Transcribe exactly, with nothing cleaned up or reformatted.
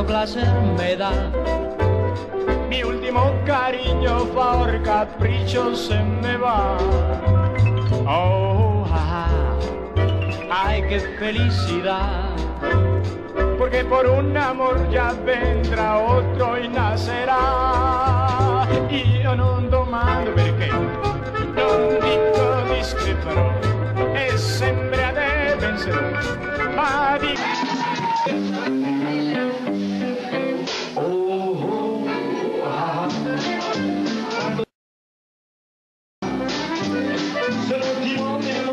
quanto placer me da. Mi último cariño por capricho se me va. Oh, ja, ay, qué felicidad. Porque por un amor ya vendrá otro y nacerá. E io non domando perché, non dico discreterò, e sempre a te penserò, ma di... Oh, oh, ah. Se non ti voglio